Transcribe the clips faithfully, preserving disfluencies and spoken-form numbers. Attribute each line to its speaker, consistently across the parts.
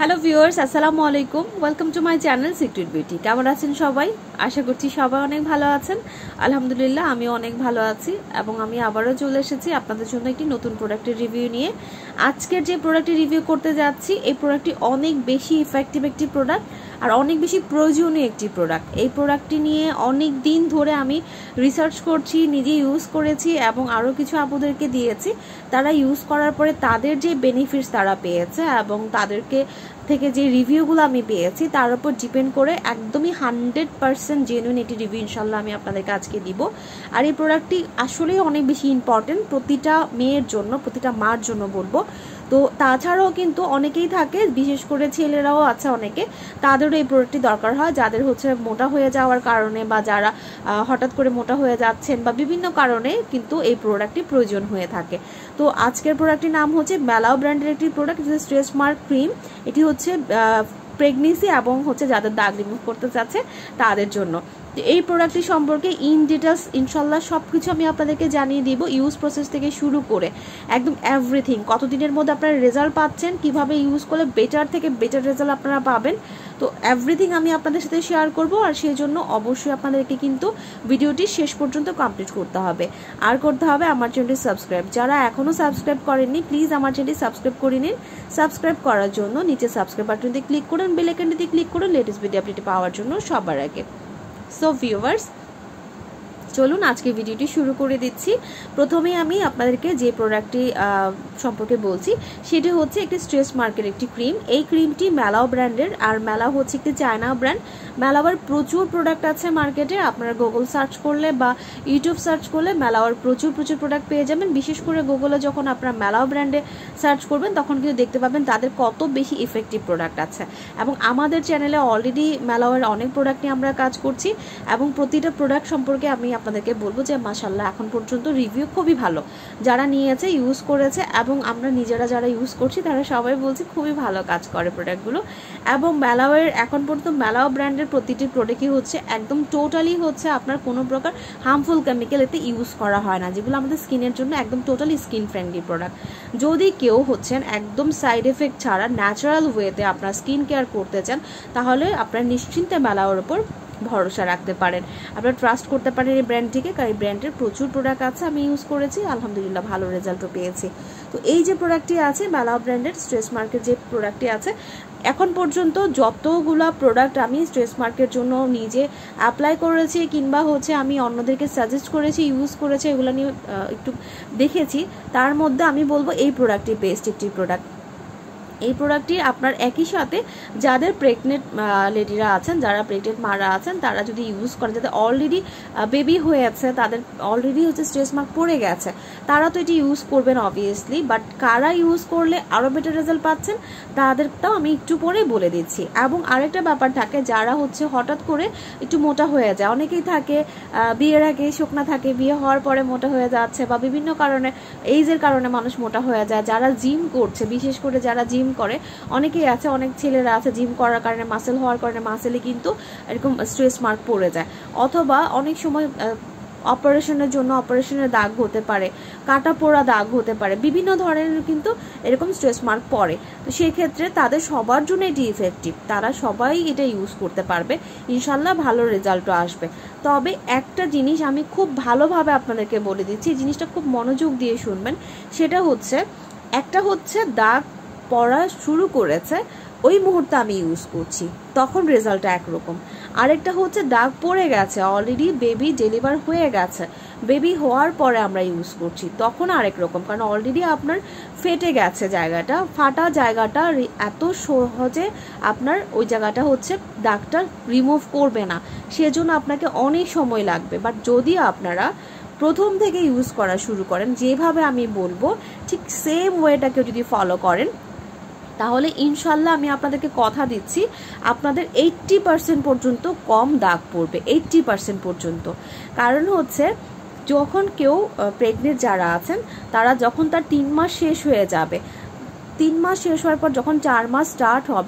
Speaker 1: Hello viewers, আসসালামু আলাইকুম। Welcome to my channel secret beauty. কেমন আছেন সবাই? আশা করছি সবাই অনেক ভালো আছেন। আলহামদুলিল্লাহ আমিও অনেক ভালো আছি এবং আমি আবারও চলে এসেছি আপনাদের জন্য একটি নতুন প্রোডাক্টের রিভিউ নিয়ে। আজকের যে প্রোডাক্টটি রিভিউ করতে যাচ্ছি এই প্রোডাক্টটি অনেক বেশি ইফেক্টিভ একটি প্রোডাক্ট আর অনেক বেশি প্রয়োজনীয় একটি প্রোডাক্ট। এই প্রোডাক্টটি নিয়ে অনেক দিন ধরে আমি রিসার্চ করছি, নিজে ইউজ করেছি এবং আরও কিছু আপুদেরকে দিয়েছি। তারা ইউজ করার পরে তাদের যে বেনিফিটস তারা পেয়েছে এবং তাদেরকে থেকে যে রিভিউগুলো আমি পেয়েছি তার উপর ডিপেন্ড করে একদমই হান্ড্রেড পার্সেন্ট জেনুইন একটি রিভিউ ইনশাল্লাহ আমি আপনাদেরকে আজকে দিব। আর এই প্রোডাক্টটি আসলেই অনেক বেশি ইম্পর্টেন্ট প্রতিটা মেয়ের জন্য, প্রতিটা মার জন্য বলবো। তো তাছাড়াও কিন্তু অনেকেই থাকে, বিশেষ করে ছেলেরাও আছে অনেকে, তাদেরও এই প্রোডাক্টটি দরকার হয় যাদের হচ্ছে মোটা হয়ে যাওয়ার কারণে বা যারা হঠাৎ করে মোটা হয়ে যাচ্ছেন বা বিভিন্ন কারণে কিন্তু এই প্রোডাক্টটি প্রয়োজন হয়ে থাকে। তো আজকের প্রোডাক্টটির নাম হচ্ছে মেলাও ব্র্যান্ডের একটি প্রোডাক্ট, স্ট্রেচ মার্ক ক্রিম। এটি হচ্ছে প্রেগনেন্সি এবং হচ্ছে যাদের দাগ রিমুভ করতে চাচ্ছে তাদের জন্য। এই প্রোডাক্টটি সম্পর্কে ইন ডিটেলস ইনশাল্লাহ সব কিছু আমি আপনাদেরকে জানিয়ে দিব, ইউজ প্রসেস থেকে শুরু করে একদম এভরিথিং, কতদিনের মধ্যে আপনারা রেজাল্ট পাচ্ছেন, কিভাবে ইউজ করলে বেটার থেকে বেটার রেজাল্ট আপনারা পাবেন। তো এভরিথিং আমি আপনাদের সাথে শেয়ার করব আর সেই জন্য অবশ্যই আপনাদেরকে কিন্তু ভিডিওটি শেষ পর্যন্ত কমপ্লিট করতে হবে আর করতে হবে আমার চ্যানেলটি সাবস্ক্রাইব। যারা এখনও সাবস্ক্রাইব করেননি প্লিজ আমার চ্যানেলটি সাবস্ক্রাইব করে নিন। সাবস্ক্রাইব করার জন্য নিচে সাবস্ক্রাইব বাটনটি ক্লিক করুন, বেল আইকনটিতে ক্লিক করুন লেটেস্ট ভিডিও আপডেট পাওয়ার জন্য সবার আগে। সো ভিউয়ার্স, চলুন আজকে ভিডিওটি শুরু করে দিচ্ছি। প্রথমেই আমি আপনাদেরকে যে প্রোডাক্টটি সম্পর্কে বলছি সেটি হচ্ছে একটি স্ট্রেচ মার্কের একটি ক্রিম। এই ক্রিমটি মেলাও ব্র্যান্ডের আর মেলাও হচ্ছে একটি চায়না ব্র্যান্ড। মেলাওয়ার প্রচুর প্রোডাক্ট আছে মার্কেটে, আপনারা গুগল সার্চ করলে বা ইউটিউব সার্চ করলে মেলাওয়ার প্রচুর প্রচুর প্রোডাক্ট পেয়ে যাবেন। বিশেষ করে গুগলে যখন আপনারা মেলাও ব্র্যান্ডে সার্চ করবেন তখন কিন্তু দেখতে পাবেন তাদের কত বেশি ইফেক্টিভ প্রোডাক্ট আছে। এবং আমাদের চ্যানেলে অলরেডি মেলাওয়ার অনেক প্রোডাক্ট নিয়ে আমরা কাজ করছি এবং প্রতিটা প্রোডাক্ট সম্পর্কে আমি আপনাদেরকে বলবো যে মাশাআল্লাহ এখন পর্যন্ত রিভিউ খুবই ভালো, যারা নিয়েছে ইউজ করেছে এবং আমরা নিজেরা যারা ইউজ করছি তারা সবাই বলছি খুবই ভালো কাজ করে প্রোডাক্টগুলো। এবং মেলাওয়ের এখন পর্যন্ত মেলাও ব্র্যান্ডের প্রতিটি প্রোডাক্টই হচ্ছে একদম টোটালি হচ্ছে আপনার কোনো প্রকার হার্মফুল কেমিক্যাল এতে ইউজ করা হয় না, যেগুলো আমাদের স্কিনের জন্য একদম টোটালি স্কিন ফ্রেন্ডলি প্রোডাক্ট। যদি কেউ হচ্ছেন একদম সাইড এফেক্ট ছাড়া ন্যাচারাল ওয়েতে আপনার স্কিন কেয়ার করতে চান তাহলে আপনার নিশ্চিন্তে মেলাওয়ার উপর ভরসা রাখতে পারেন, আপনারা ট্রাস্ট করতে পারেন এই ব্র্যান্ডটিকে, কারণ এই ব্র্যান্ডের প্রচুর প্রোডাক্ট আছে, আমি ইউজ করেছি আলহামদুলিল্লাহ ভালো রেজাল্টও পেয়েছি। তো এই যে প্রোডাক্টটি আছে মেলাও ব্র্যান্ডের স্ট্রেচ মার্কের যে প্রোডাক্টটি আছে, এখন পর্যন্ত যতগুলা প্রোডাক্ট আমি স্ট্রেচ মার্কের জন্য নিজে অ্যাপ্লাই করেছি কিংবা হচ্ছে আমি অন্যদেরকে সাজেস্ট করেছি, ইউজ করেছি, এগুলো নিয়ে একটু দেখেছি, তার মধ্যে আমি বলবো এই প্রোডাক্টটি বেস্ট একটি প্রোডাক্ট। এই প্রোডাক্টটি আপনার একই সাথে যাদের প্রেগনেন্ট লেডিরা আছেন, যারা প্রেগনেন্ট মারা আছেন, তারা যদি ইউজ করেন, যাদের অলরেডি বেবি হয়ে আছে, তাদের অলরেডি হচ্ছে স্ট্রেচ মার্ক পড়ে গেছে, তারা তো এটি ইউজ করবেন অবভিয়াসলি, বাট কারা ইউজ করলে আরও বেটার রেজাল্ট পাচ্ছেন তাদেরটাও আমি একটু পরে বলে দিচ্ছি। এবং আরেকটা ব্যাপার থাকে, যারা হচ্ছে হঠাৎ করে একটু মোটা হয়ে যায়, অনেকেই থাকে বিয়ের আগে শুকনা থাকে, বিয়ে হওয়ার পরে মোটা হয়ে যাচ্ছে বা বিভিন্ন কারণে এইজের কারণে মানুষ মোটা হয়ে যায়, যারা জিম করছে, বিশেষ করে যারা জিম করে, অনেকেই আছে, অনেক ছেলেরা আছে জিম করার কারণে মাসেল হওয়ার কারণে মাসেলে কিন্তু এরকম স্ট্রেচ মার্ক পড়ে যায়, অথবা অনেক সময় অপারেশনের জন্য অপারেশনের দাগ হতে পারে, কাটা পোড়া দাগ হতে পারে, বিভিন্ন ধরনের কিন্তু এরকম স্ট্রেচ মার্ক পড়ে। তো সেই ক্ষেত্রে তাদের সবার জন্য এটি ইফেক্টিভ, তারা সবাই এটা ইউজ করতে পারবে, ইনশাল্লাহ ভালো রেজাল্টও আসবে। তবে একটা জিনিস আমি খুব ভালোভাবে আপনাদেরকে বলে দিচ্ছি, জিনিসটা খুব মনোযোগ দিয়ে শুনবেন, সেটা হচ্ছে একটা হচ্ছে দাগ পড়া শুরু করেছে ওই মুহূর্তে আমি ইউজ করছি তখন রেজাল্টটা একরকম, আরেকটা হচ্ছে দাগ পড়ে গেছে, অলরেডি বেবি ডেলিভার হয়ে গেছে, বেবি হওয়ার পরে আমরা ইউজ করছি তখন আরেক রকম, কারণ অলরেডি আপনার ফেটে গেছে জায়গাটা, ফাটা জায়গাটা এত সহজে আপনার ওই জায়গাটা হচ্ছে দাগটা রিমুভ করবে না, সেজন্য আপনাকে অনেক সময় লাগবে। বাট যদি আপনারা প্রথম থেকে ইউজ করা শুরু করেন যেভাবে আমি বলবো ঠিক সেম ওয়েটাকে যদি ফলো করেন তাহলে ইনশাল্লাহ আমি আপনাদেরকে কথা দিচ্ছি আপনাদের এইট্টি পার্সেন্ট পর্যন্ত কম দাগ পড়বে, এইট্টি পার্সেন্ট পর্যন্ত। কারণ হচ্ছে যখন কেউ প্রেগনেন্ট যারা আছেন তারা যখন তার তিন মাস শেষ হয়ে যাবে, তিন মাস শেষ হওয়ার পর যখন চার মাস স্টার্ট হবে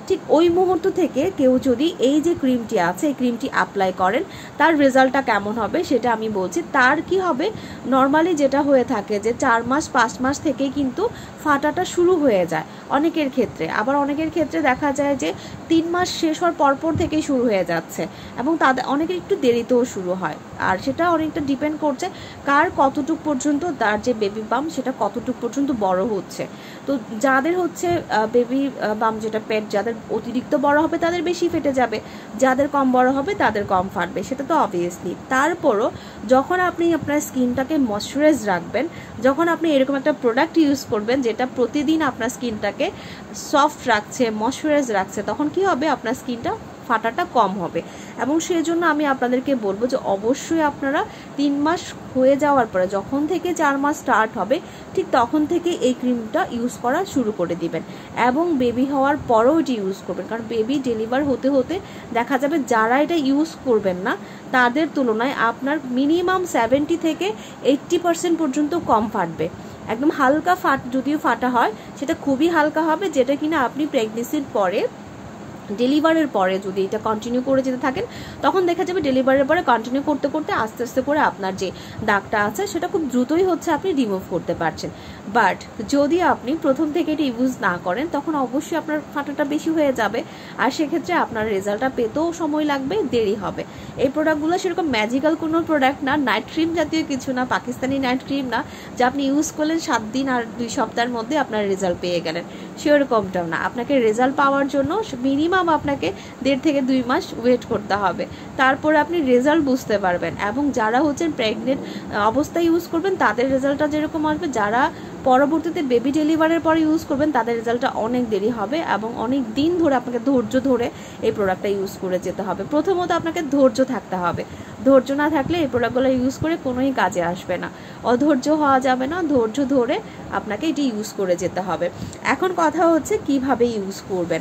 Speaker 1: ঠিক ওই মুহূর্ত থেকে কেউ যদি এই যে ক্রিমটি আছে এই ক্রিমটি অ্যাপ্লাই করেন তার রেজাল্টটা কেমন হবে সেটা আমি বলছি। তার কি হবে, নর্মালি যেটা হয়ে থাকে যে চার মাস পাঁচ মাস থেকেই কিন্তু ফাটাটা শুরু হয়ে যায় অনেকের ক্ষেত্রে, আবার অনেকের ক্ষেত্রে দেখা যায় যে তিন মাস শেষ হওয়ার পরপর থেকেই শুরু হয়ে যাচ্ছে এবং তাদের অনেকের একটু দেরিতেও শুরু হয়। আর সেটা অনেকটা ডিপেন্ড করছে কার কতটুক পর্যন্ত তার যে বেবি বাম সেটা কতটুক পর্যন্ত বড় হচ্ছে। তো যাদের হচ্ছে বেবি বাম যেটা পেট যাদের অতিরিক্ত বড় হবে তাদের বেশি ফেটে যাবে, যাদের কম বড় হবে তাদের কম ফাটবে, সেটা তো অবভিয়াসলি। তারপরও যখন আপনি আপনার স্কিনটাকে ময়শ্চারাইজ রাখবেন, যখন আপনি এরকম একটা প্রোডাক্ট ইউজ করবেন যেটা প্রতিদিন আপনার স্কিনটাকে সফট রাখছে ময়শ্চারাইজ রাখছে, তখন কি হবে আপনার স্কিনটা ফাটাটা কম হবে। এবং সেই জন্য আমি আপনাদেরকে বলবো যে অবশ্যই আপনারা তিন মাস হয়ে যাওয়ার পরে যখন থেকে চার মাস স্টার্ট হবে ঠিক তখন থেকে এই ক্রিমটা ইউজ করা শুরু করে দিবেন এবং বেবি হওয়ার পরেও এটি ইউজ করবেন। কারণ বেবি ডেলিভার হতে হতে দেখা যাবে যারা এটা ইউজ করবেন না তাদের তুলনায় আপনার মিনিমাম সেভেন্টি থেকে এইট্টি পার্সেন্ট পর্যন্ত কম ফাটবে। একদম হালকা ফাট যদিও ফাটা হয় সেটা খুবই হালকা হবে, যেটা কিনা আপনি প্রেগনেন্সির পরে ডেলিভারের পরে যদি এটা কন্টিনিউ করে যেতে থাকেন তখন দেখা যাবে ডেলিভারের পরে কন্টিনিউ করতে করতে আস্তে আস্তে করে আপনার যে দাগটা আছে সেটা খুব দ্রুতই হচ্ছে আপনি রিমুভ করতে পারছেন। বাট যদি আপনি প্রথম থেকে এটা ইউজ না করেন তখন অবশ্যই আপনার ফাটাটা বেশি হয়ে যাবে আর সেক্ষেত্রে আপনার রেজাল্টটা পেতেও সময় লাগবে, দেরি হবে। এই প্রোডাক্টগুলো সেরকম ম্যাজিক্যাল কোনো প্রোডাক্ট না, নাইট ক্রিম জাতীয় কিছু না, পাকিস্তানি নাইট ক্রিম না যা আপনি ইউজ করলেন সাত দিন আর দুই সপ্তাহের মধ্যে আপনার রেজাল্ট পেয়ে গেলেন, সেরকমটাও না। আপনাকে রেজাল্ট পাওয়ার জন্য মিনিমাম আপনাকে দেড় থেকে দুই মাস ওয়েট করতে হবে, তারপরে আপনি রেজাল্ট বুঝতে পারবেন। এবং যারা হচ্ছেন প্রেগনেন্ট অবস্থায় ইউজ করবেন তাদের রেজাল্টটা যেরকম আসবে, যারা পরবর্তীতে বেবি ডেলিভারের পরে ইউজ করবেন তাদের রেজাল্টটা অনেক দেরি হবে এবং অনেক দিন ধরে আপনাকে ধৈর্য ধরে এই প্রোডাক্টটা ইউজ করে যেতে হবে। প্রথমত আপনাকে ধৈর্য থাকতে হবে, ধৈর্য না থাকলে এই প্রোডাক্টগুলো ইউজ করে কোনোই কাজে আসবে না, অধৈর্য হওয়া যাবে না, ধৈর্য ধরে আপনাকে এটি ইউজ করে যেতে হবে। এখন কথা হচ্ছে কিভাবে ইউজ করবেন।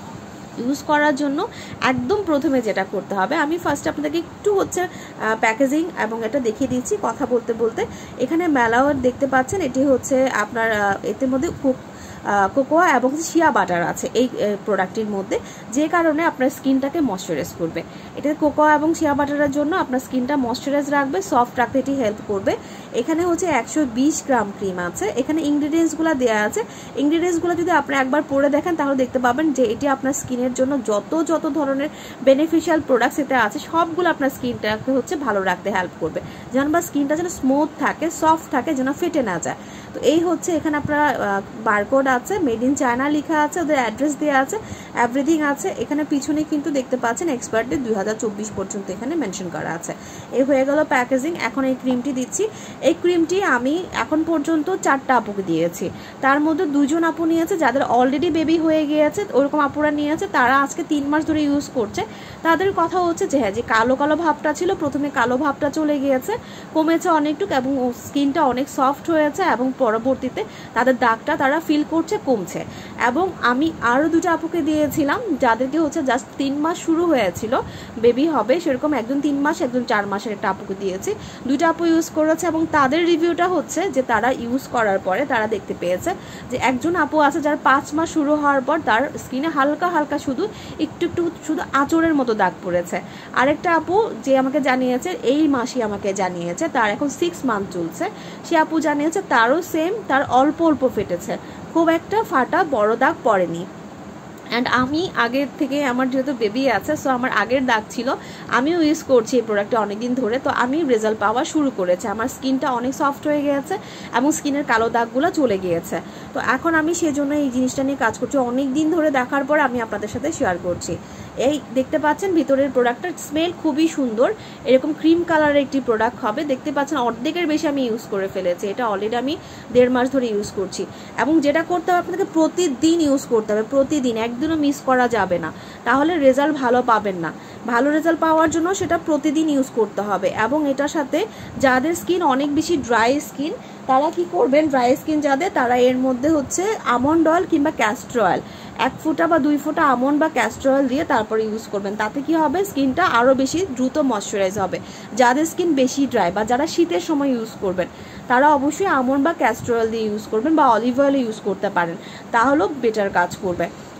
Speaker 1: ইউজ করার জন্য একদম প্রথমে যেটা করতে হবে, আমি ফার্স্ট আপনাদেরকে একটু হচ্ছে প্যাকেজিং এবং এটা দেখিয়ে দিচ্ছি কথা বলতে বলতে। এখানে মেলাও দেখতে পাচ্ছেন, এটি হচ্ছে আপনার এর মধ্যে খুব কোকোয়া এবং শিয়া বাটার আছে এই প্রোডাক্টটির মধ্যে, যে কারণে আপনার স্কিনটাকে ময়শ্চারাইজ করবে। এটা কোকোয়া এবং শিয়া বাটারের জন্য আপনার স্কিনটা ময়শ্চারাইজ রাখবে, সফট রাখতে এটি হেল্প করবে। এখানে হচ্ছে একশো বিশ গ্রাম ক্রিম আছে, এখানে ইনগ্রিডিয়েন্টসগুলো দেওয়া আছে। ইনগ্রিডিয়েন্টসগুলো যদি আপনি একবার পরে দেখেন তাহলে দেখতে পাবেন যে এটি আপনার স্কিনের জন্য যত যত ধরনের বেনিফিশিয়াল প্রোডাক্টস এতে আছে সবগুলো আপনার স্কিনটাকে হচ্ছে ভালো রাখতে হেল্প করবে, যেন বা স্কিনটা যেন স্মুথ থাকে, সফট থাকে, যেন ফেটে না যায়। তো এই হচ্ছে এখানে আপনার বারকোড আছে, মেড ইন চায়না লেখা আছে, ওদের অ্যাড্রেস দেওয়া আছে, এভরিথিং আছে। এখানে পিছনে কিন্তু দেখতে পাচ্ছেন এক্সপায়ার ডেট দুই হাজার চব্বিশ পর্যন্ত এখানে মেনশন করা আছে। এই হয়ে গেল প্যাকেজিং। এখন এই ক্রিমটি দিচ্ছি। এই ক্রিমটি আমি এখন পর্যন্ত চারটা আপুকে দিয়েছি, তার মধ্যে দুজন আপু নিয়েছে যাদের অলরেডি বেবি হয়ে গিয়েছে, ওরকম আপুরা নিয়েছে, তারা আজকে তিন মাস ধরে ইউজ করছে। তাদের কথা হচ্ছে যে হ্যাঁ, যে কালো কালো ভাবটা ছিল প্রথমে কালো ভাবটা চলে গিয়েছে, কমেছে অনেকটুকু এবং স্কিনটা অনেক সফট হয়েছে এবং পরবর্তীতে তাদের দাগটা তারা ফিল করছে কমছে। এবং আমি আরও দুটো আপুকে দিয়েছিলাম যাদেরকে হচ্ছে জাস্ট তিন মাস শুরু হয়েছিল বেবি হবে, সেরকম একজন তিন মাস একজন চার মাসের একটা আপুকে দিয়েছি। দুইটা আপু ইউজ করেছে এবং তাদের রিভিউটা হচ্ছে যে তারা ইউজ করার পরে তারা দেখতে পেয়েছে যে একজন আপু আছে যার পাঁচ মাস শুরু হওয়ার পর তার স্কিনে হালকা হালকা শুধু একটু একটু শুধু আঁচড়ের মতো দাগ পড়েছে। আরেকটা আপু যে আমাকে জানিয়েছে এই মাসই আমাকে জানিয়েছে তার এখন সিক্স মান্থ চলছে, সে আপু জানিয়েছে তারও সেম, তার অল্প অল্প ফেটেছে, খুব একটা ফাটা বড় দাগ পড়েনি। অ্যান্ড আমি আগের থেকে আমার যেহেতু বেবি আছে সো আমার আগের দাগ ছিল, আমিও ইউজ করছি এই প্রোডাক্টটা অনেকদিন ধরে, তো আমি রেজাল্ট পাওয়া শুরু করেছে, আমার স্কিনটা অনেক সফট হয়ে গিয়েছে এবং স্কিনের কালো দাগগুলো চলে গিয়েছে। তো এখন আমি সেজন্য এই জিনিসটা নিয়ে কাজ করছি, অনেক দিন ধরে দেখার পর আমি আপনাদের সাথে শেয়ার করছি। এই দেখতে পাচ্ছেন ভিতরের প্রোডাক্টটার স্মেল খুবই সুন্দর, এরকম ক্রিম কালারের একটি প্রোডাক্ট হবে। দেখতে পাচ্ছেন অর্ধেকের বেশি আমি ইউজ করে ফেলেছি, এটা অলরেডি আমি দেড় মাস ধরে ইউজ করছি। এবং যেটা করতে হবে আপনাকে প্রতিদিন ইউজ করতে হবে, প্রতিদিন, একদিনও মিস করা যাবে না, তাহলে রেজাল্ট ভালো পাবেন না। ভালো রেজাল্ট পাওয়ার জন্য সেটা প্রতিদিন ইউজ করতে হবে। এবং এটার সাথে যাদের স্কিন অনেক বেশি ড্রাই স্কিন তারা কি করবেন, ড্রাই স্কিন যাদের তারা এর মধ্যে হচ্ছে আমন্ড অয়েল কিংবা ক্যাস্টর অয়েল এক ফোঁটা বা দুই ফোঁটা আমন্ড বা ক্যাস্টর অয়েল দিয়ে তারপরে ইউজ করবেন, তাতে কি হবে স্কিনটা আরও বেশি দ্রুত ময়শ্চারাইজ হবে। যাদের স্কিন বেশি ড্রাই বা যারা শীতের সময় ইউজ করবেন তারা অবশ্যই আমন্ড বা ক্যাস্টর অয়েল দিয়ে ইউজ করবেন বা অলিভ অয়েল ইউজ করতে পারেন, তাহলেও বেটার কাজ করবে।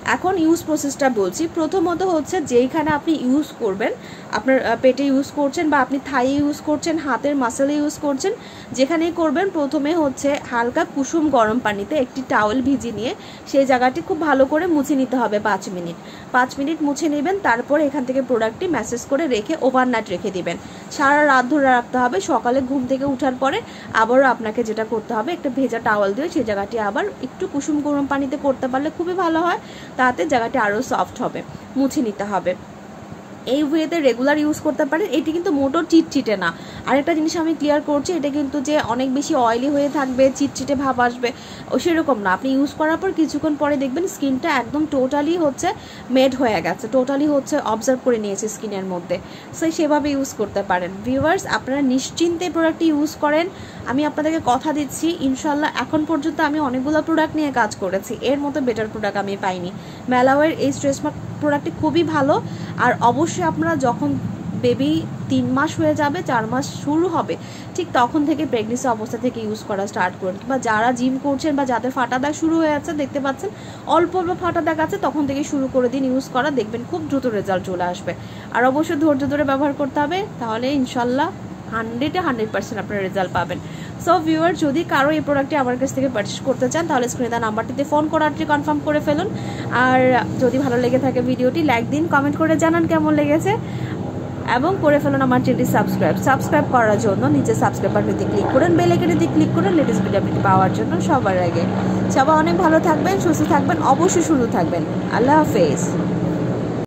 Speaker 1: এখন ইউজ প্রসেসটা বলছি। প্রথমত হচ্ছে যেইখানে আপনি ইউজ করবেন, আপনার পেটে ইউজ করছেন বা আপনি থাই ইউজ করছেন, হাতের মাসেলে ইউজ করছেন, যেখানেই করবেন প্রথমে হচ্ছে হালকা কুসুম গরম পানিতে একটি টাওয়েল ভিজিয়ে নিয়ে সেই জায়গাটি খুব ভালো করে মুছে নিতে হবে পাঁচ মিনিট পাঁচ মিনিট মুছে নেবেন। তারপর এখান থেকে প্রোডাক্টটি ম্যাসেজ করে রেখে ওভারনাইট রেখে দিবেন। সারা রাত ধরে রাখতে হবে। সকালে ঘুম থেকে উঠার পরে আবারও আপনাকে যেটা করতে হবে, একটা ভেজা টাওয়েল দিয়ে সেই জায়গাটি আবার একটু কুসুম গরম পানিতে করতে পারলে খুবই ভালো হয়, তাতে জায়গাটি আরও সফট হবে, মুছে নিতে হবে। এই ওয়েতে রেগুলার ইউজ করতে পারেন। এটি কিন্তু মোটো চিটচিটে না। আরেকটা জিনিস আমি ক্লিয়ার করছি, এটা কিন্তু যে অনেক বেশি অয়েলি হয়ে থাকবে, চিটচিটে ভাব আসবে, ও সেরকম না। আপনি ইউজ করার পর কিছুক্ষণ পরে দেখবেন স্কিনটা একদম টোটালি হচ্ছে মেড হয়ে গেছে, টোটালি হচ্ছে অবজার্ভ করে নিয়েছে স্কিনের মধ্যে। সো সেভাবে ইউজ করতে পারেন। ভিউয়ার্স, আপনারা নিশ্চিন্তে প্রোডাক্টটি ইউজ করেন। আমি আপনাদেরকে কথা দিচ্ছি, ইনশাল্লাহ এখন পর্যন্ত আমি অনেকগুলো প্রোডাক্ট নিয়ে কাজ করেছি, এর মতো বেটার প্রোডাক্ট আমি পাইনি। মেলাওয়ের এই স্ট্রেস মার্ক প্রোডাক্টটি খুবই ভালো। আর অবশ্যই আপনারা যখন বেবি তিন মাস হয়ে যাবে, চার মাস শুরু হবে, ঠিক তখন থেকে প্রেগনেন্সি অবস্থা থেকে ইউজ করা স্টার্ট করুন। কিংবা যারা জিম করছেন বা যাদের ফাটা দাগ শুরু হয়ে আছে, দেখতে পাচ্ছেন অল্প অল্প ফাটা দাগ আছে, তখন থেকে শুরু করে দিন ইউজ করা, দেখবেন খুব দ্রুত রেজাল্ট চলে আসবে। আর অবশ্যই ধৈর্য ধরে ব্যবহার করতে হবে, তাহলে ইনশাল্লাহ হান্ড্রেডে হান্ড্রেড পার্সেন্ট আপনারা রেজাল্ট পাবেন। সো ভিউয়ার, যদি কারো এই প্রোডাক্টটি আমার কাছ থেকে পারচেস করতে চান, তাহলে স্ক্রিনে দেওয়া নাম্বারটিতে ফোন করে অর্ডারটি কনফার্ম করে ফেলুন। আর যদি ভালো লেগে থাকে ভিডিওটি লাইক দিন, কমেন্ট করে জানান কেমন লেগেছে, এবং করে ফেলুন আমার চ্যানেলটি সাবস্ক্রাইব। সাবস্ক্রাইব করার জন্য নিচে সাবস্ক্রাইব বাটনটিতে ক্লিক করুন, বেল আইকনটিতে ক্লিক করুন লেটেস্ট ভিডিও আপডেট পাওয়ার জন্য সবার আগে। সবাই অনেক ভালো থাকবেন, সুস্থ থাকবেন, অবশ্যই সুন্দর থাকবেন। আল্লাহ হাফেজ।